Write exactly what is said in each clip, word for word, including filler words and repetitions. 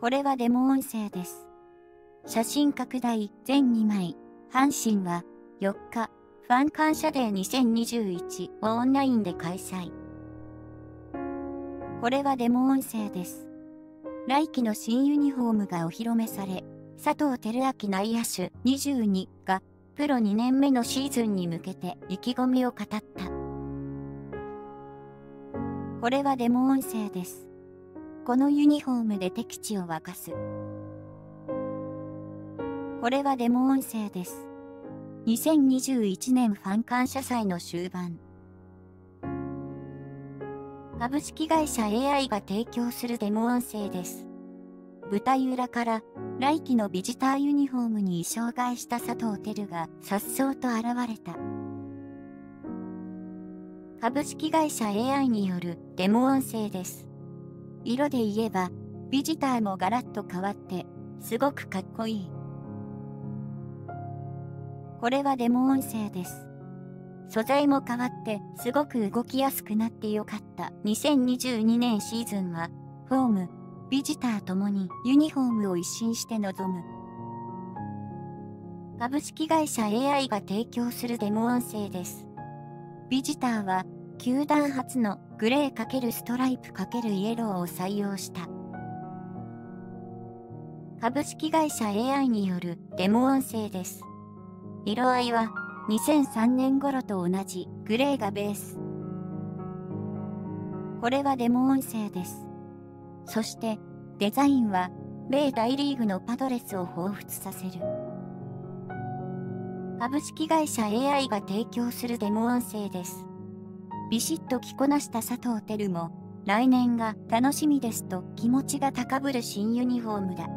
これはデモ音声です。写真拡大全にまい。阪神はよっか、ファン感謝デーにせんにじゅういちをオンラインで開催。これはデモ音声です。来季の新ユニフォームがお披露目され、佐藤輝明内野手にじゅうにがプロにねんめのシーズンに向けて意気込みを語った。これはデモ音声です。このユニフォームで敵地を沸かす。これはデモ音声です。にせんにじゅういちねんファン感謝祭の終盤。株式会社 エーアイ が提供するデモ音声です。舞台裏から来季のビジターユニフォームに衣装替えした佐藤輝が颯爽と現れた。株式会社 エーアイ によるデモ音声です。色で言えばビジターもガラッと変わってすごくかっこいい。これはデモ音声です。素材も変わってすごく動きやすくなってよかった。にせんにじゅうにねんシーズンはフォーム、ビジターともにユニフォームを一新して臨む。株式会社 エーアイ が提供するデモ音声です。ビジターは球団初のグレー×ストライプ×イエローを採用した。株式会社 エーアイ によるデモ音声です。色合いはにせんさんねん頃と同じグレーがベース。これはデモ音声です。そしてデザインは米大リーグのパドレスを彷彿させる。株式会社 エーアイ が提供するデモ音声です。ビシッと着こなした佐藤輝も来年が楽しみですと気持ちが高ぶる新ユニフォームだ。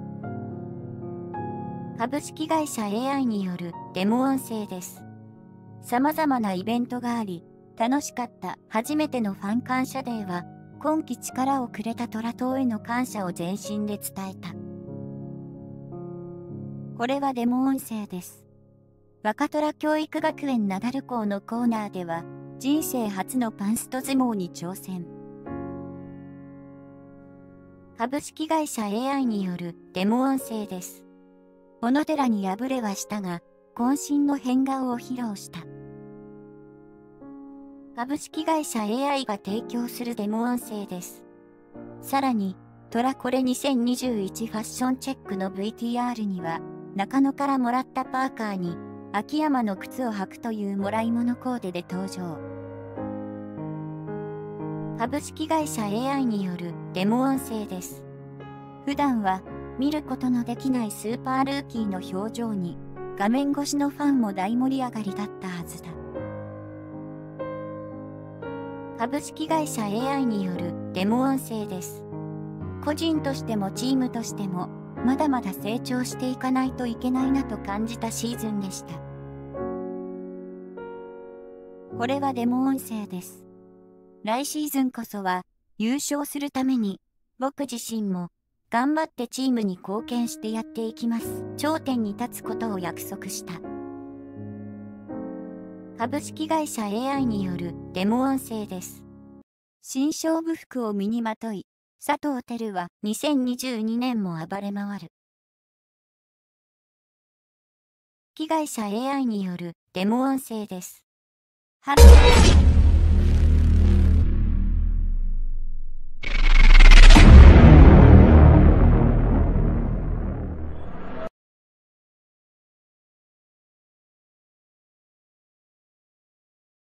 株式会社 エーアイ によるデモ音声です。様々なイベントがあり、楽しかった初めてのファン感謝デーは、今季力をくれた虎党への感謝を全身で伝えた。これはデモ音声です。若虎教育学園ナダル校のコーナーでは、人生初のパンスト相撲に挑戦。株式会社 エーアイ によるデモ音声です。小野寺に敗れはしたが、渾身の変顔を披露した。株式会社 エーアイ が提供するデモ音声です。さらに、トラコレにせんにじゅういちファッションチェックの ブイティーアール には、中野からもらったパーカーに、秋山の靴を履くというもらい物コーデで登場。株式会社 エーアイ によるデモ音声です。普段は、見ることのできないスーパールーキーの表情に、画面越しのファンも大盛り上がりだったはずだ。株式会社 エーアイ によるデモ音声です。個人としてもチームとしても、まだまだ成長していかないといけないなと感じたシーズンでした。これはデモ音声です。来シーズンこそは優勝するために、僕自身も頑張ってチームに貢献してやっていきます。頂点に立つことを約束した。株式会社 エーアイ によるデモ音声です。新勝負服を身にまとい、佐藤輝はにせんにじゅうにねんも暴れ回る。株式会社 エーアイ によるデモ音声です。春